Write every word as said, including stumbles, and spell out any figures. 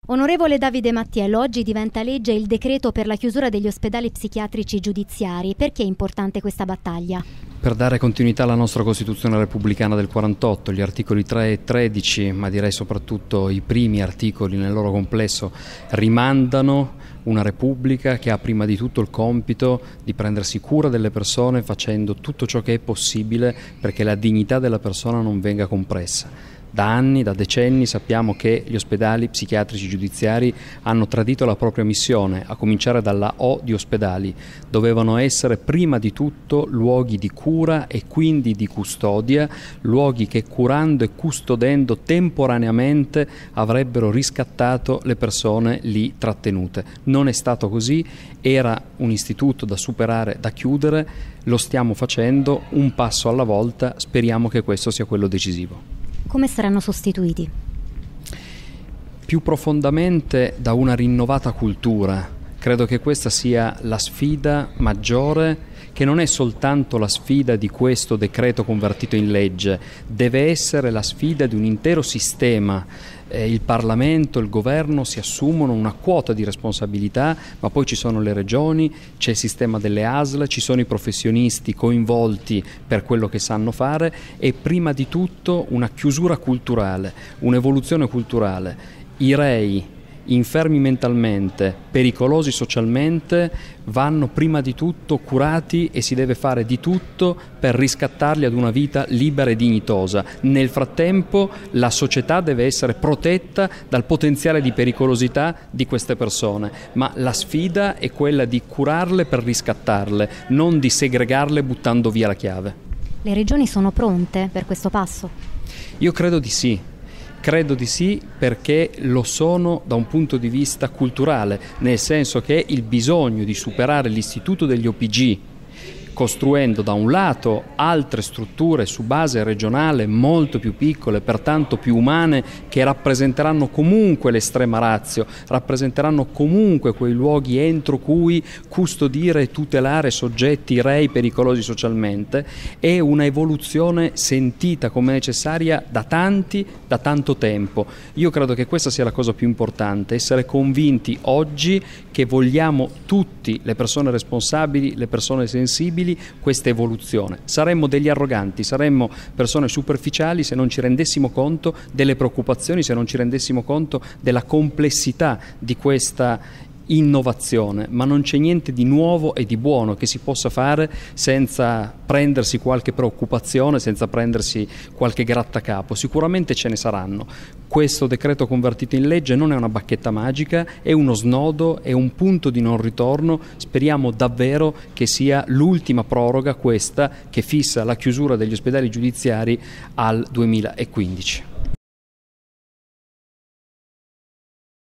Onorevole Davide Mattiello, oggi diventa legge il decreto per la chiusura degli ospedali psichiatrici giudiziari. Perché è importante questa battaglia? Per dare continuità alla nostra Costituzione repubblicana del quarantotto, gli articoli tre e tredici, ma direi soprattutto i primi articoli nel loro complesso, rimandano una Repubblica che ha prima di tutto il compito di prendersi cura delle persone facendo tutto ciò che è possibile perché la dignità della persona non venga compressa. Da anni, da decenni sappiamo che gli ospedali psichiatrici giudiziari hanno tradito la propria missione, a cominciare dalla O di ospedali. Dovevano essere prima di tutto luoghi di cura e quindi di custodia, luoghi che curando e custodendo temporaneamente avrebbero riscattato le persone lì trattenute. Non è stato così, era un istituto da superare, da chiudere, lo stiamo facendo un passo alla volta, speriamo che questo sia quello decisivo. Come saranno sostituiti? Più profondamente da una rinnovata cultura. Credo che questa sia la sfida maggiore, che non è soltanto la sfida di questo decreto convertito in legge, deve essere la sfida di un intero sistema. Eh, il Parlamento, il Governo si assumono una quota di responsabilità, ma poi ci sono le regioni, c'è il sistema delle A S L, ci sono i professionisti coinvolti per quello che sanno fare e prima di tutto una chiusura culturale, un'evoluzione culturale. I rei infermi mentalmente, pericolosi socialmente, vanno prima di tutto curati e si deve fare di tutto per riscattarli ad una vita libera e dignitosa. Nel frattempo la società deve essere protetta dal potenziale di pericolosità di queste persone, ma la sfida è quella di curarle per riscattarle, non di segregarle buttando via la chiave. Le regioni sono pronte per questo passo? Io credo di sì. Credo di sì perché lo sono da un punto di vista culturale, nel senso che il bisogno di superare l'istituto degli O P G, costruendo da un lato altre strutture su base regionale molto più piccole, pertanto più umane, che rappresenteranno comunque l'estrema ratio, rappresenteranno comunque quei luoghi entro cui custodire e tutelare soggetti rei pericolosi socialmente, è una evoluzione sentita come necessaria da tanti, da tanto tempo. Io credo che questa sia la cosa più importante, essere convinti oggi che vogliamo tutti, le persone responsabili, le persone sensibili, questa evoluzione. Saremmo degli arroganti, saremmo persone superficiali se non ci rendessimo conto delle preoccupazioni, se non ci rendessimo conto della complessità di questa innovazione, ma non c'è niente di nuovo e di buono che si possa fare senza prendersi qualche preoccupazione, senza prendersi qualche grattacapo. Sicuramente ce ne saranno. Questo decreto convertito in legge non è una bacchetta magica, è uno snodo, è un punto di non ritorno. Speriamo davvero che sia l'ultima proroga questa che fissa la chiusura degli ospedali giudiziari al duemilaquindici.